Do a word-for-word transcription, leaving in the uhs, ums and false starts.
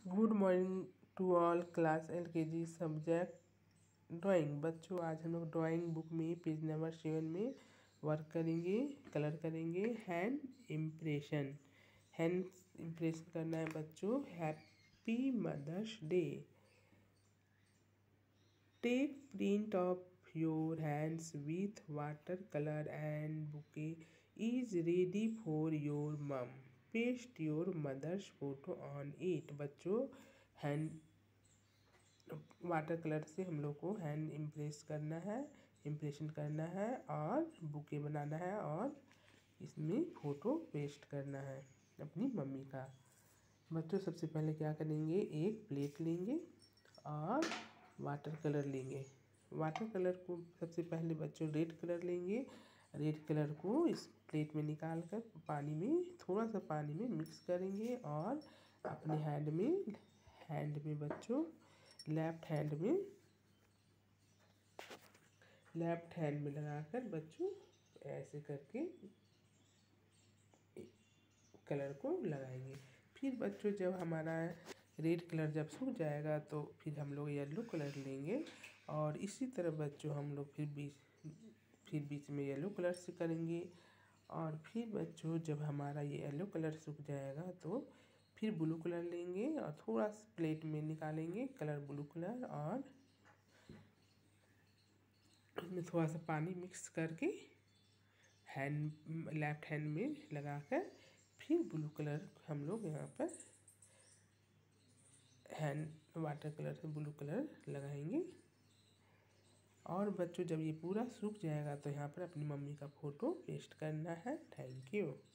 Good morning to all class L K G subject drawing. बच्चों आज हम लोग ड्राइंग बुक में पेज नंबर सेवन में वर्क करेंगे, कलर करेंगे हैंड इम्प्रेशन। हैंड इम्प्रेशन करना है बच्चों। Happy Mother's Day. Take print of your hands with water colour and bouquet is ready for your mum. Paste your mother's photo on it. बच्चों hand water colour से हम लोग को hand impress करना है, इम्प्रेशन करना है और बुके बनाना है और इसमें फ़ोटो पेस्ट करना है अपनी मम्मी का। बच्चों सबसे पहले क्या करेंगे, एक प्लेट लेंगे और वाटर कलर लेंगे। वाटर कलर को सबसे पहले बच्चों रेड कलर लेंगे। रेड कलर को इस प्लेट में निकाल कर पानी में थोड़ा सा पानी में मिक्स करेंगे और अपने हैंड में हैंड में बच्चों लेफ्ट हैंड में लेफ्ट हैंड में लगाकर बच्चों ऐसे करके कलर को लगाएंगे। फिर बच्चों जब हमारा रेड कलर जब सूख जाएगा तो फिर हम लोग येलो कलर लेंगे और इसी तरह बच्चों हम लोग फिर बीच फिर बीच में येलो कलर से करेंगे। और फिर बच्चों जब हमारा ये येलो कलर सूख जाएगा तो फिर ब्लू कलर लेंगे और थोड़ा सा प्लेट में निकालेंगे कलर ब्लू कलर और उसमें थोड़ा सा पानी मिक्स करके हैंड लेफ्ट हैंड में लगाकर फिर ब्लू कलर हम लोग यहाँ पर हैंड वाटर कलर से ब्लू कलर लगाएंगे। और बच्चों जब ये पूरा सूख जाएगा तो यहाँ पर अपनी मम्मी का फ़ोटो पेस्ट करना है। Thank you.